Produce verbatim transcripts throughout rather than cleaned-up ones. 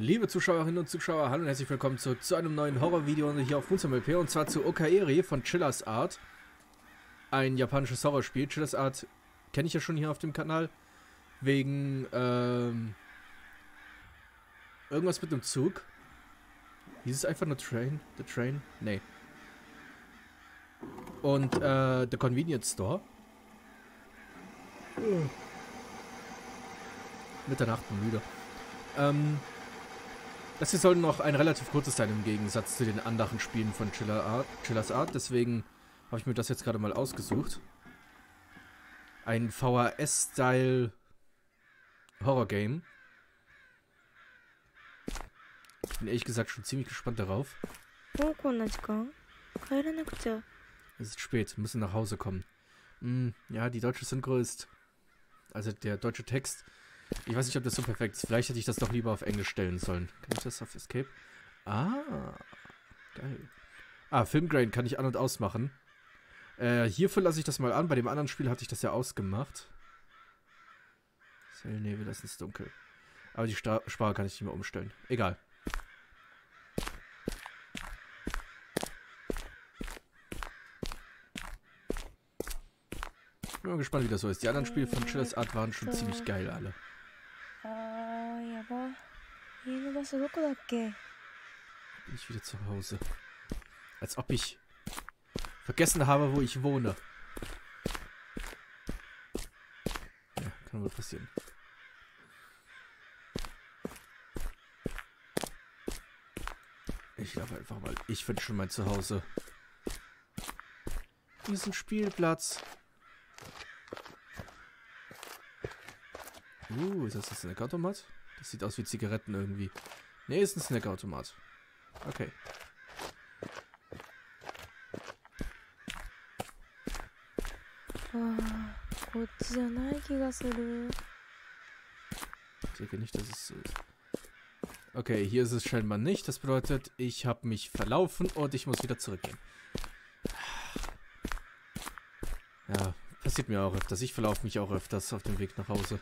Liebe Zuschauerinnen und Zuschauer, hallo und herzlich willkommen zurück zu einem neuen Horrorvideo hier auf Moonsum L P und zwar zu Okaeri von Chillers Art. Ein japanisches Horrorspiel. Chillers Art kenne ich ja schon hier auf dem Kanal. Wegen, ähm... irgendwas mit einem Zug. Hieß es einfach nur Train? The Train? Nee. Und, äh, The Convenience Store. Uh. Mitternacht und müde. Ähm... Das hier soll noch ein relativ kurzes sein im Gegensatz zu den anderen Spielen von Chiller Art, Chillers Art. Deswegen habe ich mir das jetzt gerade mal ausgesucht. Ein V H S-Style Horror-Game. Ich bin ehrlich gesagt schon ziemlich gespannt darauf. Es ist spät, wir müssen nach Hause kommen. Hm, ja, die deutsche Synchro ist... Also der deutsche Text... Ich weiß nicht, ob das so perfekt ist. Vielleicht hätte ich das doch lieber auf Englisch stellen sollen. Kann ich das auf Escape? Ah, geil. Ah, Filmgrain kann ich an- und ausmachen. Äh, hierfür lasse ich das mal an. Bei dem anderen Spiel hatte ich das ja ausgemacht. Nebel, das ist dunkel. Aber die Sta- Sprache kann ich nicht mehr umstellen. Egal. Bin mal gespannt, wie das so ist. Die anderen Spiele von Chillers Art waren schon ziemlich geil, alle. Bin ich wieder zu Hause. Als ob ich vergessen habe, wo ich wohne. Ja, kann wohl passieren. Ich glaube einfach mal, ich finde schon mein Zuhause. Diesen Spielplatz. Uh, ist das ein Snackautomat? Das sieht aus wie Zigaretten irgendwie. Ne, ist ein Snackautomat. Okay. Ich denke nicht, dass es so ist. Okay, hier ist es scheinbar nicht. Das bedeutet, ich habe mich verlaufen und ich muss wieder zurückgehen. Ja, passiert mir auch öfters. Ich verlaufe mich auch öfters auf dem Weg nach Hause.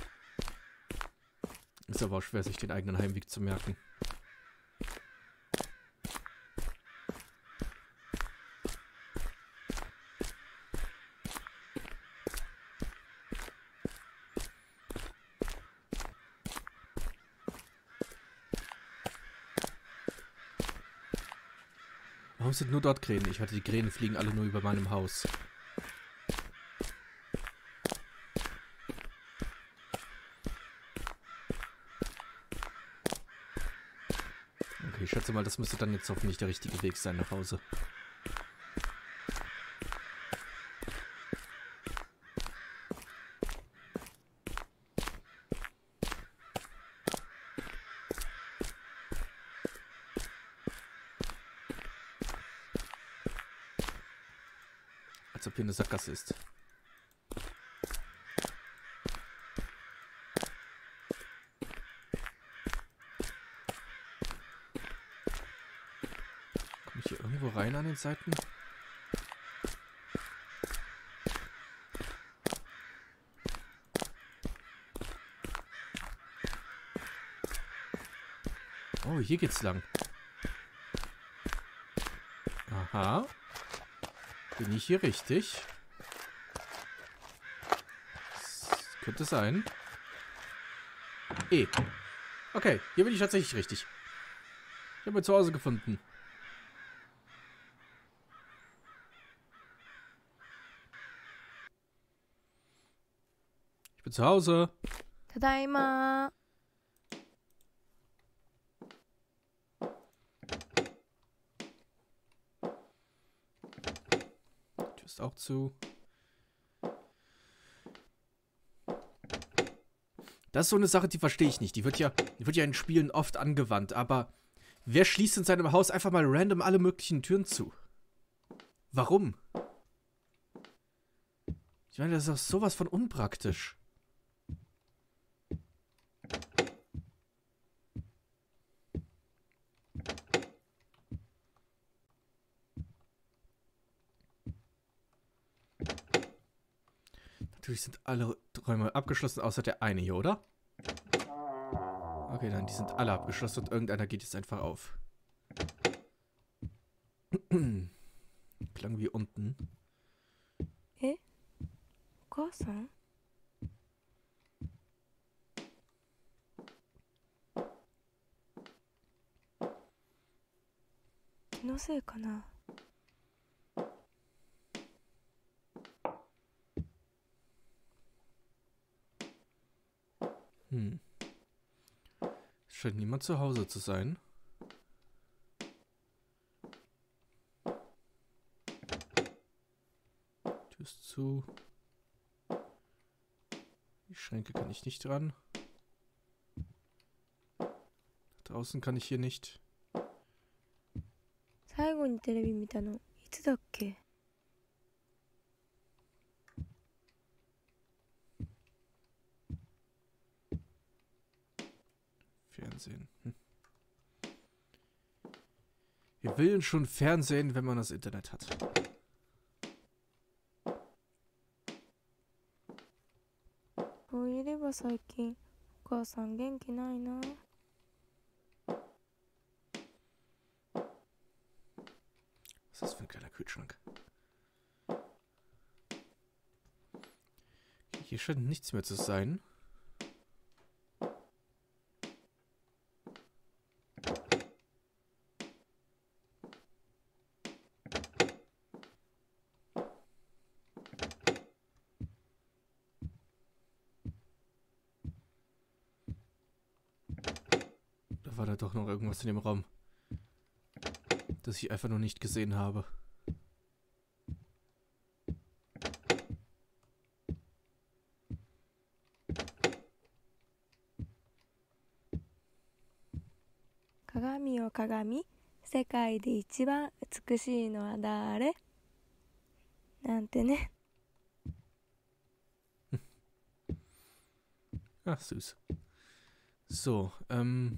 Ist aber auch schwer, sich den eigenen Heimweg zu merken. Warum sind nur dort Krähen? Ich hatte die Krähen fliegen alle nur über meinem Haus. Okay, ich schätze mal, das müsste dann jetzt hoffentlich der richtige Weg sein nach Hause. Als ob hier eine Sackgasse ist. Komme ich hier irgendwo rein an den Seiten? Oh, hier geht's lang. Aha. Bin ich hier richtig? Das könnte sein. E. Okay, hier bin ich tatsächlich richtig. Ich habe mein Zuhause gefunden. Ich bin zu Hause. Tadaima. Tür ist auch zu. Das ist so eine Sache, die verstehe ich nicht. Die wird ja, die wird ja in Spielen oft angewandt, aber wer schließt in seinem Haus einfach mal random alle möglichen Türen zu? Warum? Ich meine, das ist doch sowas von unpraktisch. Natürlich sind alle Räume abgeschlossen, außer der eine hier, oder? Okay, dann, die sind alle abgeschlossen und irgendeiner geht jetzt einfach auf. Klang wie unten. え、お母さん？気のせいかな。 Hm. Scheint niemand zu Hause zu sein. Tür ist zu. Die Schränke kann ich nicht dran. Draußen kann ich hier nicht. 最後にテレビ見たのいつだっけ？ Fernsehen. Hm. Wir will schon Fernsehen, wenn man das Internet hat. So いれば最近お母さん元気ないな。 Was ist das für ein kleiner Kühlschrank? Hier scheint nichts mehr zu sein. Da war da doch noch irgendwas in dem Raum, das ich einfach noch nicht gesehen habe. 鏡よ鏡、世界で一番美しいのは誰？なんてね。 Ach, süß. So, ähm...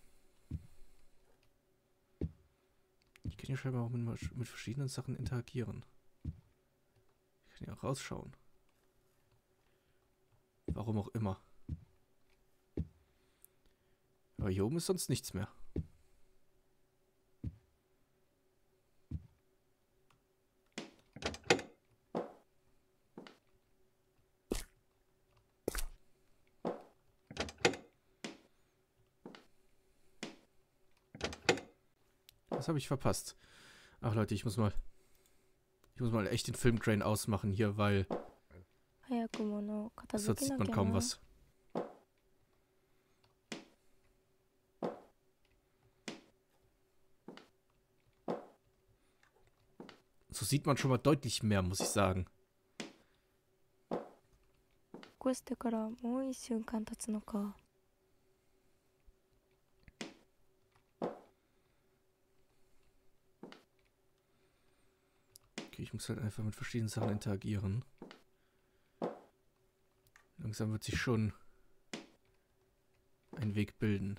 ich kann hier scheinbar auch mit, mit verschiedenen Sachen interagieren. Ich kann hier auch rausschauen. Warum auch immer. Aber hier oben ist sonst nichts mehr. Was habe ich verpasst? Ach Leute, ich muss mal... Ich muss mal echt den Filmtrain ausmachen hier, weil... 早く物を片 sonst 付け sieht な man きゃ kaum な。 was. So sieht man schon mal deutlich mehr, muss ich sagen. 起こしてからもう一週間経つのか。 Okay, ich muss halt einfach mit verschiedenen Sachen interagieren. Langsam wird sich schon ein Weg bilden.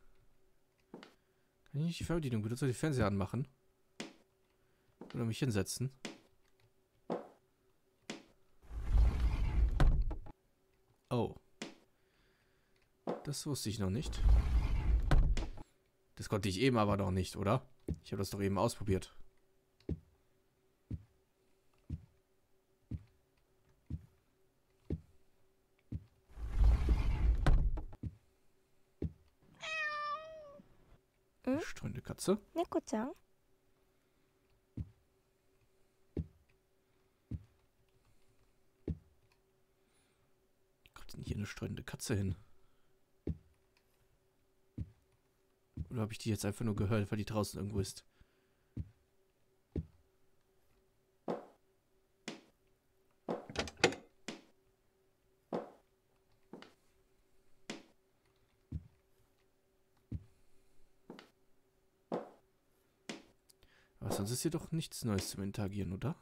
Kann ich nicht die Fernbedienung benutzen, die Fernseher anmachen? Oder mich hinsetzen? Oh. Das wusste ich noch nicht. Das konnte ich eben aber noch nicht, oder? Ich habe das doch eben ausprobiert. Hm? Streunende Katze. 猫ちゃん？ Wie kommt denn hier eine streunende Katze hin? Oder habe ich die jetzt einfach nur gehört, weil die draußen irgendwo ist? Aber sonst ist hier doch nichts Neues zum Interagieren, oder?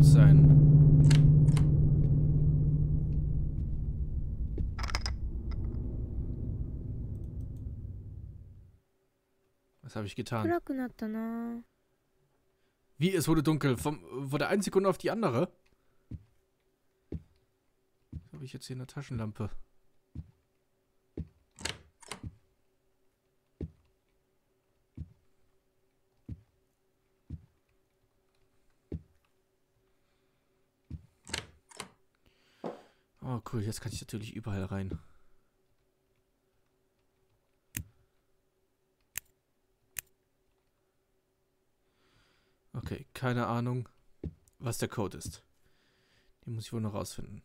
sein. Was habe ich getan? 暗くなったな。 Wie, es wurde dunkel? Vom, von der einen Sekunde auf die andere? Was habe ich jetzt hier in der Taschenlampe? Oh, cool. Jetzt kann ich natürlich überall rein. Okay, keine Ahnung, was der Code ist. Den muss ich wohl noch rausfinden.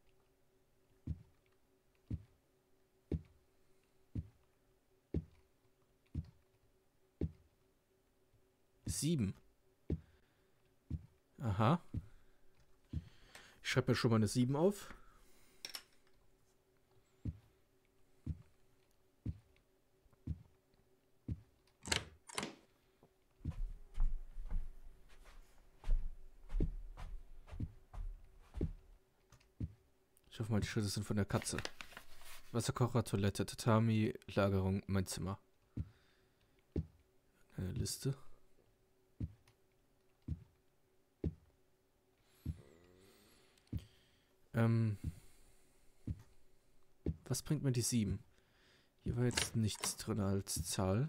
Sieben. Aha. Ich schreibe mir schon mal eine sieben auf. Ich hoffe mal, die Schritte sind von der Katze. Wasserkocher, Toilette, Tatami, Lagerung, mein Zimmer. Eine Liste. Ähm. Was bringt mir die sieben? Hier war jetzt nichts drin als Zahl.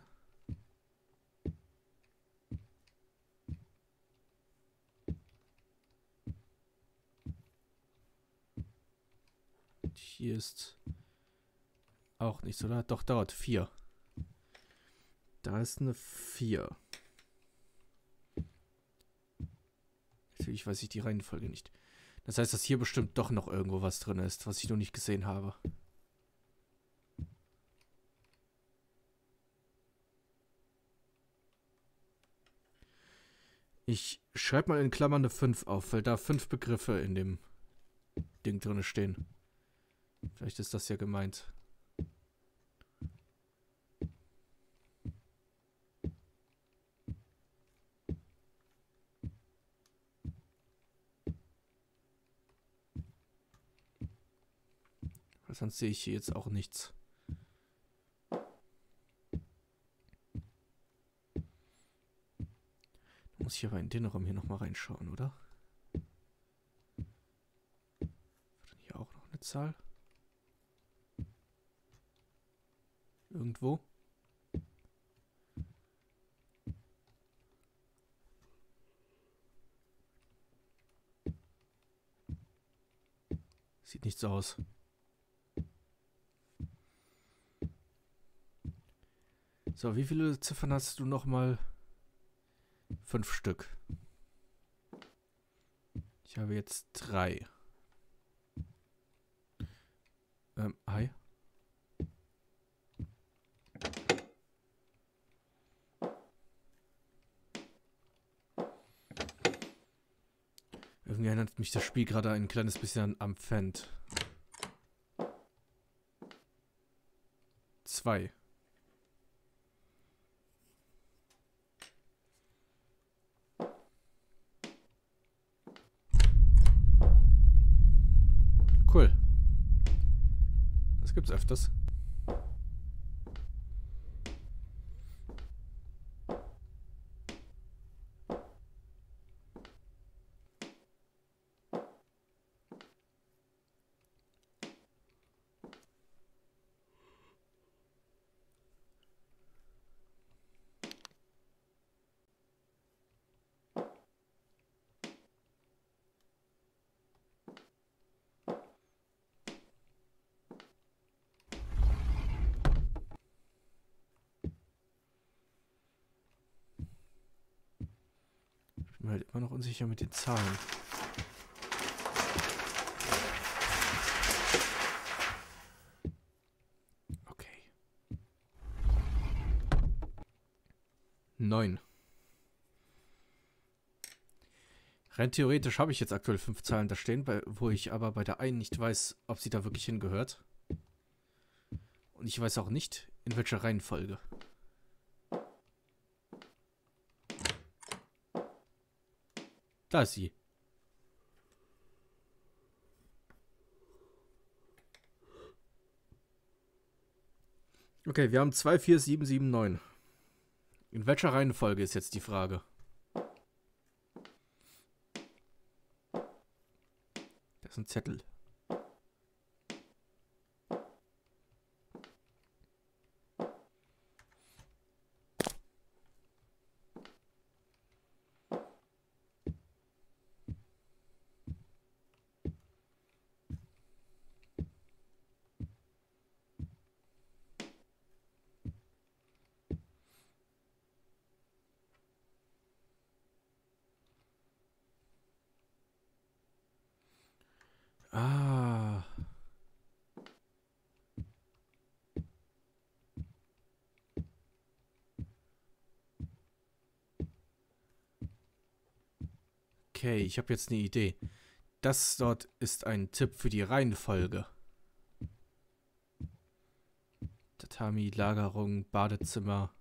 Hier ist auch nichts, oder? Doch, dauert vier. Da ist eine vier. Natürlich weiß ich die Reihenfolge nicht. Das heißt, dass hier bestimmt doch noch irgendwo was drin ist, was ich noch nicht gesehen habe. Ich schreibe mal in Klammern eine fünf auf, weil da fünf Begriffe in dem Ding drin stehen. Vielleicht ist das ja gemeint. Weil sonst sehe ich hier jetzt auch nichts. Da muss ich aber in den Raum hier nochmal reinschauen, oder? Hier auch noch eine Zahl. Irgendwo. Sieht nicht so aus. So, wie viele Ziffern hast du nochmal? Fünf Stück. Ich habe jetzt drei. Ähm, hi. Irgendwie erinnert mich das Spiel gerade ein kleines bisschen an Pfand. Zwei. Cool. Das gibt's öfters. Ich bin halt immer noch unsicher mit den Zahlen. Okay. Neun. Rein theoretisch habe ich jetzt aktuell fünf Zahlen da stehen, bei, wo ich aber bei der einen nicht weiß, ob sie da wirklich hingehört. Und ich weiß auch nicht, in welcher Reihenfolge. Da ist sie. Okay, wir haben zwei, vier, sieben, sieben, neun. In welcher Reihenfolge ist jetzt die Frage? Das ist ein Zettel. Ah. Okay, ich habe jetzt eine Idee. Das dort ist ein Tipp für die Reihenfolge. Tatami, Lagerung, Badezimmer.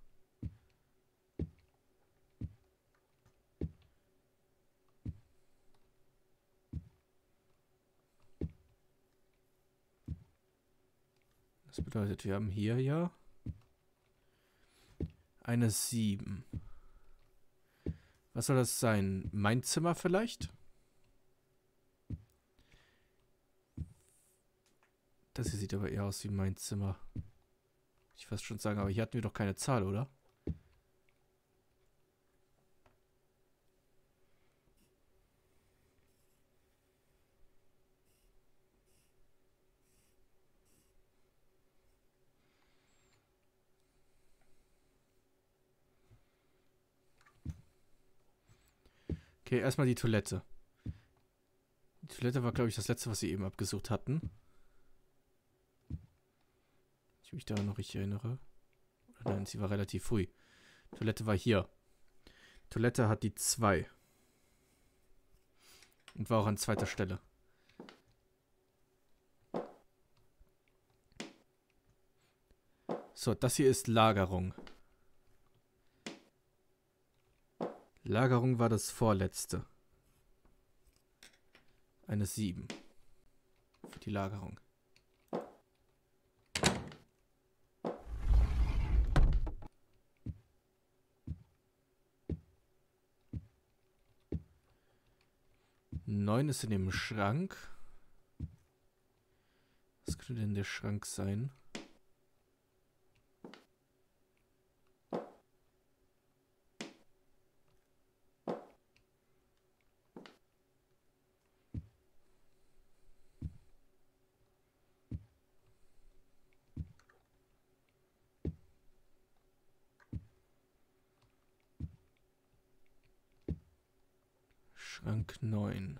Das bedeutet, wir haben hier ja eine sieben. Was soll das sein? Mein Zimmer vielleicht? Das hier sieht aber eher aus wie mein Zimmer. Ich fast schon sagen, aber hier hatten wir doch keine Zahl, oder? Okay, erstmal die Toilette. Die Toilette war, glaube ich, das letzte, was sie eben abgesucht hatten. Ich mich daran noch richtig erinnere. Oder nein, sie war relativ früh. Toilette war hier. Toilette hat die zwei. Und war auch an zweiter Stelle. So, das hier ist Lagerung. Lagerung war das vorletzte. Eine sieben. Für die Lagerung. neun ist in dem Schrank. Was könnte denn der Schrank sein? Schrank neun.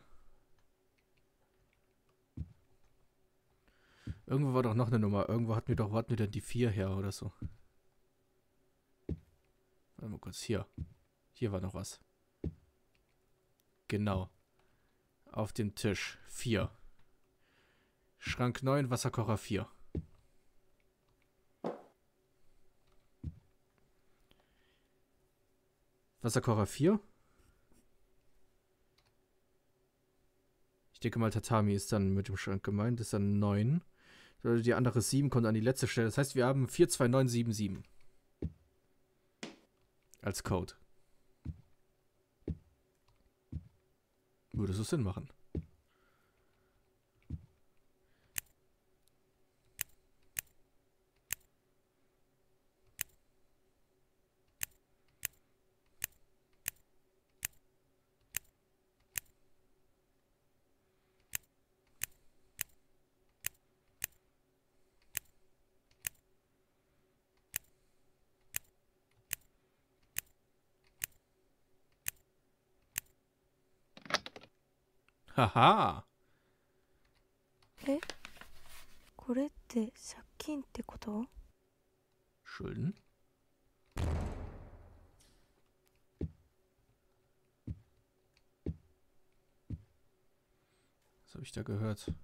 Irgendwo war doch noch eine Nummer. Irgendwo hatten wir doch, wo hatten wir denn die vier her oder so? Warte mal kurz, hier. Hier war noch was. Genau. Auf dem Tisch. vier. Schrank neun, Wasserkocher vier. Wasserkocher vier. Ich denke mal, Tatami ist dann mit dem Schrank gemeint. Das ist dann neun. Die andere sieben kommt an die letzte Stelle. Das heißt, wir haben vier zwei neun sieben sieben. Als Code. Würde so Sinn machen. Haha. え、これって借金ってこと？ Schulden? Was habe ich da gehört?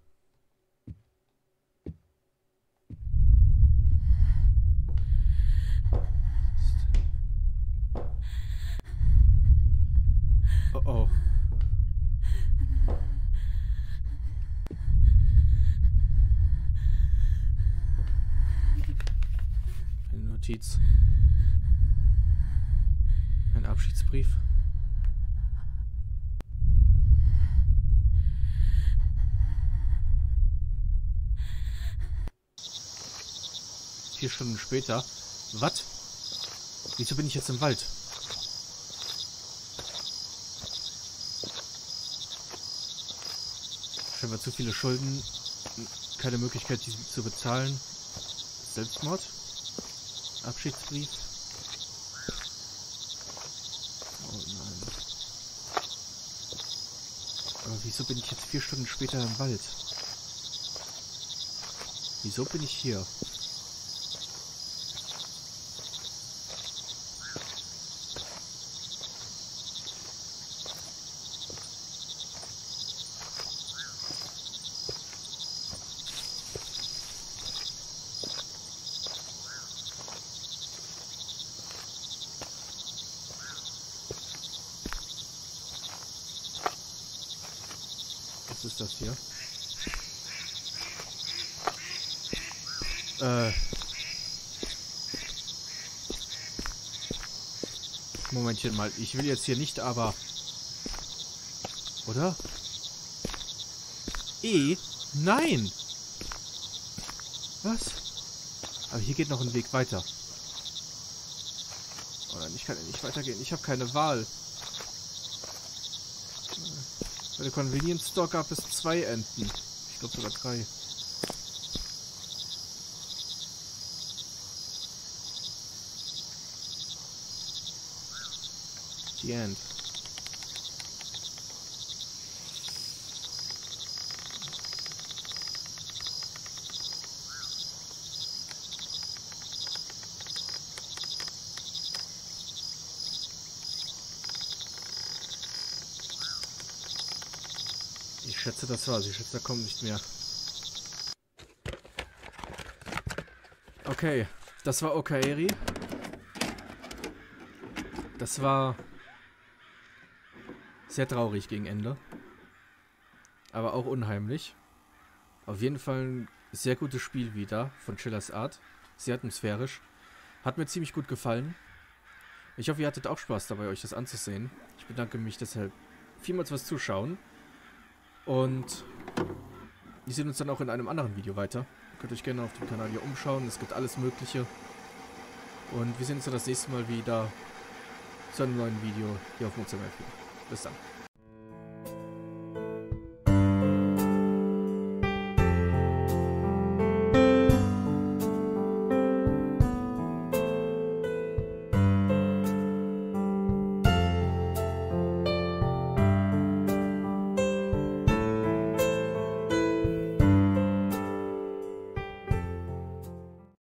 Oh oh. Notiz. Ein Abschiedsbrief. Vier Stunden später. Was? Wieso bin ich jetzt im Wald? Scheinbar zu viele Schulden. Keine Möglichkeit, die zu bezahlen. Selbstmord? Abschiedsbrief? Oh nein. Aber wieso bin ich jetzt vier Stunden später im Wald? Wieso bin ich hier? Was ist das hier? Äh. Momentchen mal. Ich will jetzt hier nicht, aber... Oder? E? Nein! Was? Aber hier geht noch ein Weg weiter. Oh nein, ich kann ja nicht weitergehen. Ich habe keine Wahl. Bei der Convenience Store gab es zwei Enten. Ich glaube sogar drei. The End. Ich schätze, das war's. Ich schätze, da kommt nicht mehr. Okay, das war Okaeri. Das war sehr traurig gegen Ende. Aber auch unheimlich. Auf jeden Fall ein sehr gutes Spiel wieder von Chillers Art. Sehr atmosphärisch. Hat mir ziemlich gut gefallen. Ich hoffe, ihr hattet auch Spaß dabei, euch das anzusehen. Ich bedanke mich deshalb vielmals fürs Zuschauen. Und wir sehen uns dann auch in einem anderen Video weiter. Ihr könnt euch gerne auf dem Kanal hier umschauen. Es gibt alles Mögliche. Und wir sehen uns dann das nächste Mal wieder zu einem neuen Video hier auf Mozart. Bis dann.